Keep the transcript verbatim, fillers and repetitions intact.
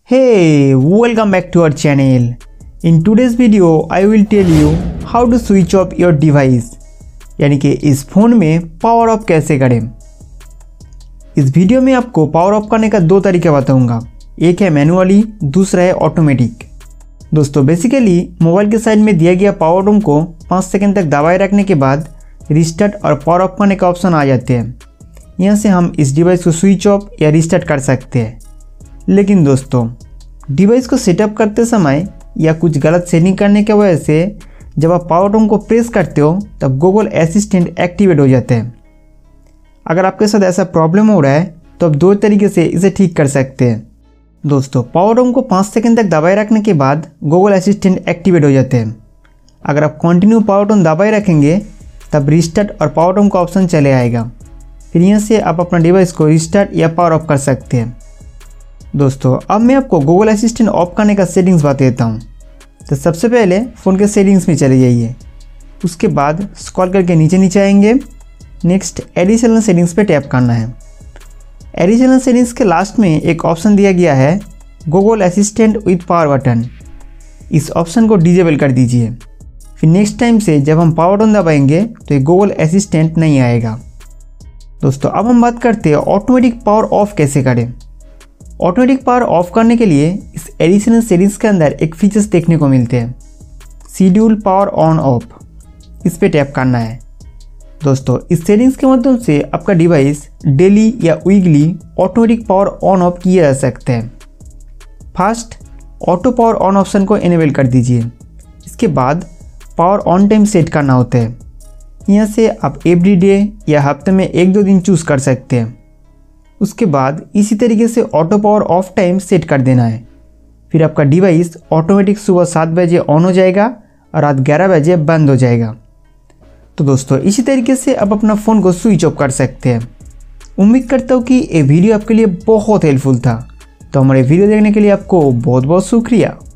Hey, welcome back to our channel. In today's video, I will tell you how to switch off your device, यानी कि इस phone में power of कैसे करें। इस video में आपको पावर ऑफ करने का दो तरीका बताऊंगा, एक है मैनुअली, दूसरा है ऑटोमेटिक। दोस्तों बेसिकली मोबाइल के साइड में दिया गया पावर बटन को पाँच सेकंड तक दबाए रखने के बाद रिस्टार्ट और पावर ऑफ करने का ऑप्शन आ जाते हैं। यहाँ से हम इस डिवाइस को स्विच ऑफ या रिस्टार्ट कर सकते हैं। लेकिन दोस्तों डिवाइस को सेटअप करते समय या कुछ गलत सेटिंग करने की वजह से जब आप पावर बटन को प्रेस करते हो तब गूगल असिस्टेंट एक्टिवेट हो जाते हैं। अगर आपके साथ ऐसा प्रॉब्लम हो रहा है तो आप दो तरीके से इसे ठीक कर सकते हैं। दोस्तों पावर बटन को पाँच सेकंड तक दबाए रखने के बाद गूगल असिस्टेंट एक्टिवेट हो जाते हैं। अगर आप कंटिन्यू पावर बटन दबाए रखेंगे तब रिस्टार्ट और पावर बटन का ऑप्शन चले आएगा। फिर यहाँ से आप अपना डिवाइस को रिस्टार्ट या पावर ऑफ कर सकते हैं। दोस्तों अब मैं आपको गूगल असिस्टेंट ऑफ करने का सेटिंग्स बता देता हूँ। तो सबसे पहले फ़ोन के सेटिंग्स में चले जाइए, उसके बाद स्क्रॉल करके नीचे नीचे आएंगे। नेक्स्ट एडिशनल सेटिंग्स पे टैप करना है। एडिशनल सेटिंग्स के लास्ट में एक ऑप्शन दिया गया है Google assistant with power button. इस ऑप्शन को डिजेबल कर दीजिए। फिर नेक्स्ट टाइम से जब हम पावर बटन दबाएंगे तो ये गूगल असिस्टेंट नहीं आएगा। दोस्तों अब हम बात करते हैं ऑटोमेटिक पावर ऑफ कैसे करें। ऑटोमेटिक पावर ऑफ करने के लिए इस एडिशनल सेटिंग्स के अंदर एक फीचर्स देखने को मिलते हैं, शेड्यूल पावर ऑन ऑफ। इस पे टैप करना है। दोस्तों इस सेटिंग्स के माध्यम से आपका डिवाइस डेली या weekly automatic power on off किया जा सकता है। First auto power on option को इनेबल कर दीजिए। इसके बाद पावर ऑन टाइम सेट करना होता है। यहाँ से आप एवरी डे या हफ्ते में एक दो दिन चूज़ कर सकते हैं। उसके बाद इसी तरीके से auto power off time set कर देना है। फिर आपका डिवाइस ऑटोमेटिक सुबह सात बजे ऑन हो जाएगा और रात ग्यारह बजे बंद हो जाएगा। तो दोस्तों इसी तरीके से आप अपना फ़ोन को स्विच ऑफ कर सकते हैं। उम्मीद करता हूँ कि ये वीडियो आपके लिए बहुत हेल्पफुल था। तो हमारे वीडियो देखने के लिए आपको बहुत बहुत शुक्रिया।